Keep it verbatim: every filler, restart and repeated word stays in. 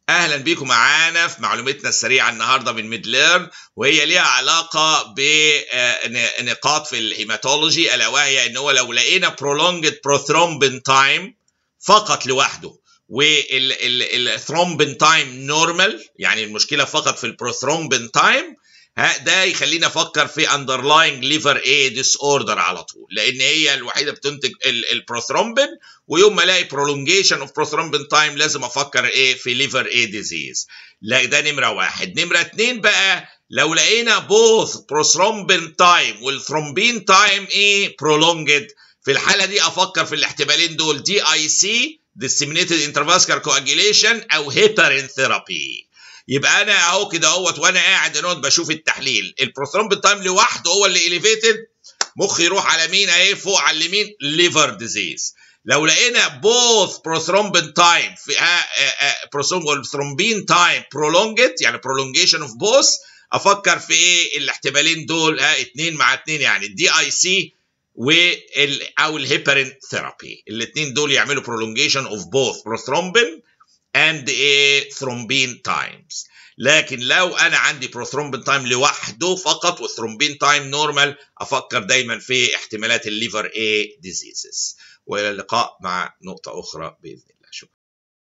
اهلا بيكم معانا في معلوماتنا السريعه النهارده من ميدليرن، وهي ليها علاقه بنقاط في الهيماتولوجي، الا وهي ان هو لو لقينا prolonged prothrombin time فقط لوحده والثرومبين تايم نورمال، يعني المشكله فقط في البروثرومبين تايم، ده يخلينا نفكر في underlying liver A disorder على طول، لان هي الوحيده بتنتج البروثرومبين، ويوم ما الاقي prolongation of prothrombin time لازم افكر ايه في liver A disease. لا ده نمره واحد. نمره اتنين بقى، لو لقينا both prothrombin time والثرومبين time ايه prolonged، في الحاله دي افكر في الاحتمالين دول دي اي سي disseminated intravascular coagulation او heparin therapy. يبقى انا اهو كده اهوت وانا قاعد اهوت بشوف التحليل، البروثرومبين تايم لوحده هو اللي اليفيتد، مخي يروح على مين اهي فوق على اليمين ليفر ديزيز. لو لقينا بوث بروثرومبين تايم في بروثرومبين تايم prolonged، يعني prolongation of both، افكر في ايه الاحتمالين دول، ها اتنين مع اتنين، يعني الدي اي سي وال او الهيبرين ثيرابي، الاثنين دول يعملوا prolongation of both prothrombin and a thrombin times. لكن لو انا عندي prothrombin time لوحده فقط والثرومبين تايم نورمال، افكر دايما في احتمالات الليفر A diseases. والى اللقاء مع نقطة اخرى باذن الله.